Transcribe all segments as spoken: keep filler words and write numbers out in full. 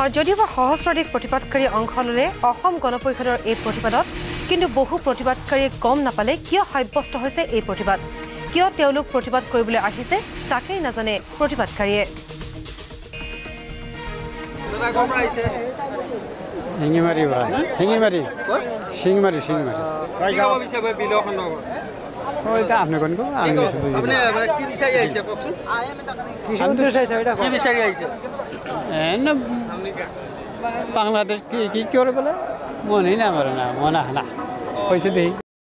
আৰু যদিও সহস্ৰাধিক প্ৰতিবাদকাৰী অংশ ল'লে অসম গণ পৰিষদৰ এই প্ৰতিবাদত কিন্তু বহু প্ৰতিবাদকাৰীয়ে গম নাপালে কিয় সাব্যস্ত হৈছে এই প্ৰতিবাদ কিয় তেওঁলোক প্ৰতিবাদ কৰিবলৈ আহিছে তাকেই নাজানে প্ৰতিবাদকাৰীয়ে হিঙিমাৰি ভাই হিঙিমাৰি সিংমাৰি সিংমাৰি কি হ'ব বিচাৰে বিলখন ওইটা আপনি কোন কো আমি আপনি কি বিচাৰি আহিছে কওকচোন আমি চাইছে এটা কি বিচাৰি আহিছে এন বাংলাদেশ কি কি করে বলে মনে না আমার না মনে না কইছে দেই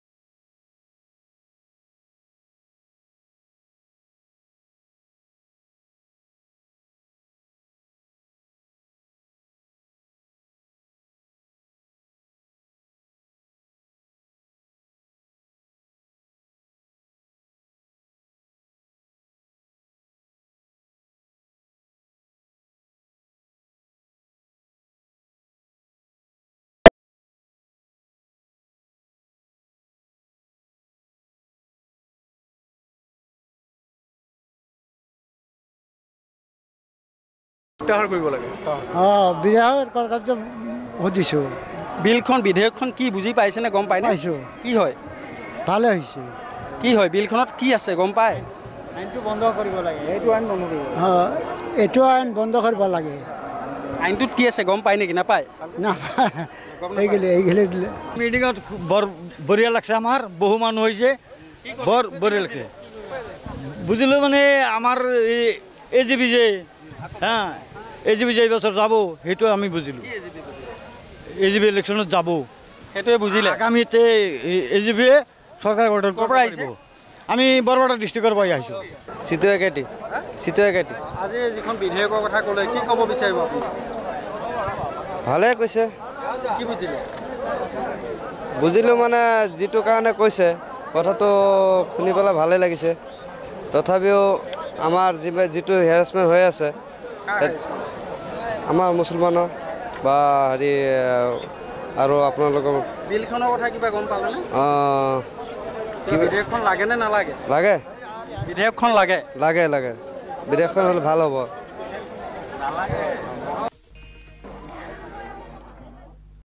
প্ৰত্যাহাৰ কৰিব লাগে অ বিধায়ক কাৰ্য বুজিছো বিলখন বিধেয়কখন কি বুজি পাইছে নে গম পাই নে পাইছো কি হয় ভালে হৈছে কি হয় বিলখনত কি আছে গম পায় আইনটো বন্ধ কৰিব লাগে এইটো আইন বন্ধ কৰিব অ এইটো আইন বন্ধ কৰিব লাগে আইনটোত কি আছে গম পায় নেকি নাপায় না এইগিলে এইগিলে মিটিঙত বৰ বঢ়িয়া লাগছে আমাৰ বহু মানুহ হৈছে বৰ বঢ়িয়া লাগছে বুজিলো মানে আমাৰ এ জি বি যে হ্যাঁ এ জি বি যে বছৰ যাব সেইটো আমি বুজিলো এ জি বি ইলেকশ্যনত যাব সেইটোৱে বুজিলে আগামীতে এ জি বিয়ে চৰকাৰ গঠন পৰা আহিছে আমি বৰপেটা ডিষ্ট্ৰিক্টৰ পৰা আহিছোঁ চিতু একেটি চিতু একেটি আজি যিখন বিধেয়কৰ কথা ক'লে কি ক'ব বিচাৰিব আপুনি ভালে কৈছে কি বুজিলে বুজিলোঁ মানে যিটো কাৰণে কৈছে কথাটো শুনি পেলাই ভালে লাগিছে তথাপিও আমাৰ যিটো হেৰাছমেণ্ট হৈ আছে আমাৰ মুছলমানৰ বা হেৰি আৰু আপোনালোকৰ বিলখনৰ কথা কিবা গম পালেনে অঁ বিধেয়কখন লাগে নে নালাগে লাগে বিধেয়কখন লাগে লাগে লাগে বিধেয়কখন হ'লে ভাল হ'ব